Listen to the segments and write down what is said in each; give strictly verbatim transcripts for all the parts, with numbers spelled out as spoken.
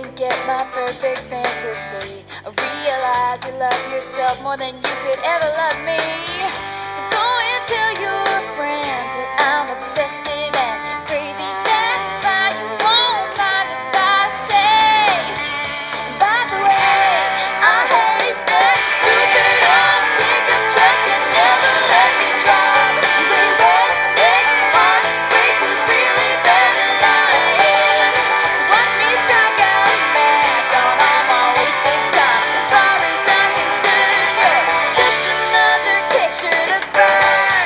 get my perfect fantasy. Realize you love yourself more than you could ever love me. So go and tell your friends that I'm obsessive and crazy. That's fine, you won't mind if I say. By the way, I hate that stupid old pickup truck that never let me drive. You ain't red, heartbreakers really better lying. So watch me strike out a match on all my wasted time. As far as I'm concerned, you're just another picture to burn.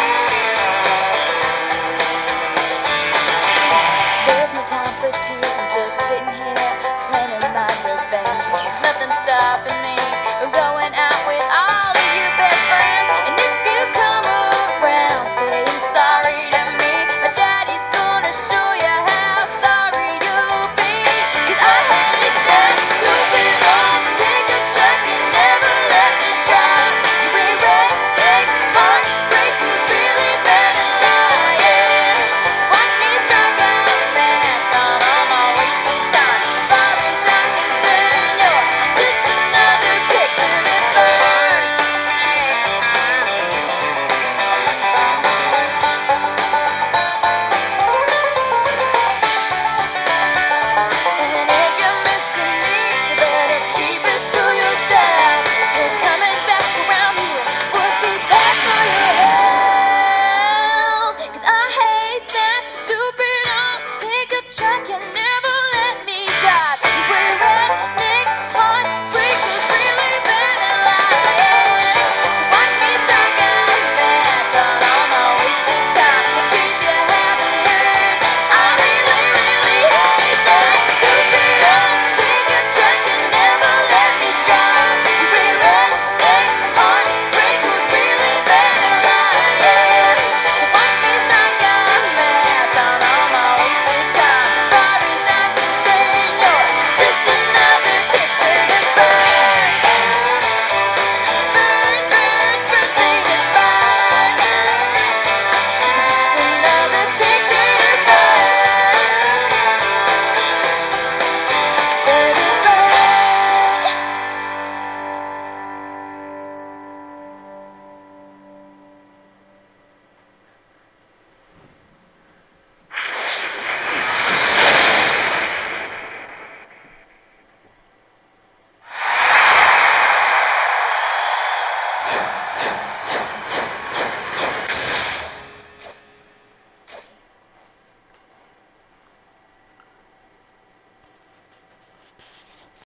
There's no time for tears, I'm just sitting here planning my revenge. There's nothing stopping me from going out with all of your best friends. And if you come